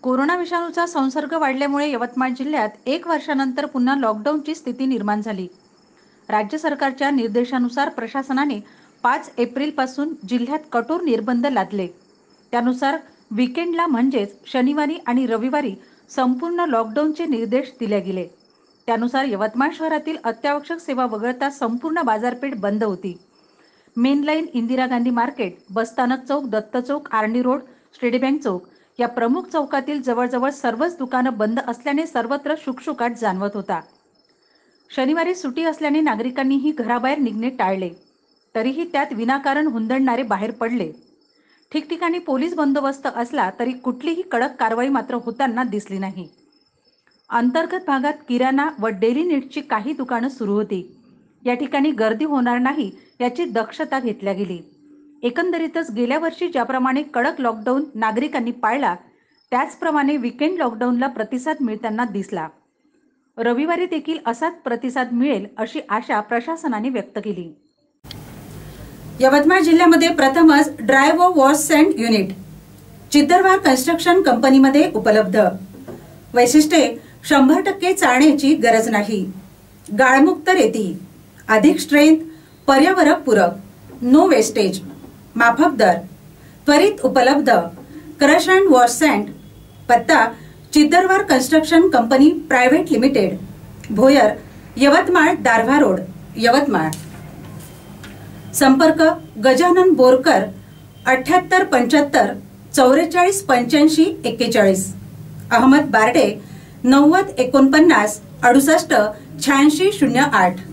Corona विषाणूचा संसर्ग वाढल्यामुळे यवतमाळ जिल्ह्यात 1 वर्षानंतर पुन्हा लॉकडाऊनची स्थिती निर्माण झाली। राज्य सरकारच्या निर्देशानुसार प्रशासनाने 5 एप्रिलपासून जिल्ह्यात कठोर निर्बंध लादले। त्यानुसार वीकेंडला म्हणजेच शनिवारी आणि रविवारी संपूर्ण लॉकडाऊनचे निर्देश दिले गेले। त्यानुसार यवतमाळ शहरातील अत्यावश्यक सेवा वगळता संपूर्ण बाजारपेठ बंद होती। Main line, Indira Gandhi market, बसस्थानक चौक, दत्त चौक, आर्णी रोड, स्टेट बँक चौक या प्रमुख चौकातील जवळजवळ सर्वच दुकानं बंद असल्याने सर्वत्र शुकशुकाट जाणवत होता। शनिवारी सुट्टी असल्याने नागरिकांनीही घराबाहेर निघणे टाळले, तरीही त्यात विनाकारण हुंदडणारे बाहेर पडले। ठिकठिकाणी पोलीस बंदोबस्त असला तरी कुठलीही कडक कारवाई मात्र होताना दिसली नाही। अंतर्गत भागात किराणा व डेली नीड्सची काही दुकानं सुरू होती। या ठिकाणी गर्दी होणार नाही याची दक्षता घेतली गेली। एकंदरीतच गेल्या वर्षी ज्याप्रमाणे कडक लॉकडाऊन नागरिकांनी पाळला, त्याचप्रमाणे वीकेंड लॉकडाऊनला प्रतिसाद मिळताना दिसला। रविवारी देखील असाच प्रतिसाद मिळेल अशी आशा प्रशासनाने व्यक्त केली। यवतमाळ जिल्ह्यामध्ये प्रथमच dry wash sand unit Chiddarwar construction कंपनीमध्ये उपलब्ध। वैशिष्ट्ये 100% चाळण्याची गरज नाही, गाळमुक्त रेती, अधिक स्ट्रेंथ, पर्यावरण पूरक, नो वेस्टेज, माफक दर, त्वरित उपलब्ध, क्रश अँड वॉश सँड। पत्ता Chiddarwar construction company private limited, Bhoyar, Yavatmal Darwha road, Yavatmal. संपर्क गजानन बोरकर 7875 44 85 41, अहमद बारडे 90 49 68 86 08।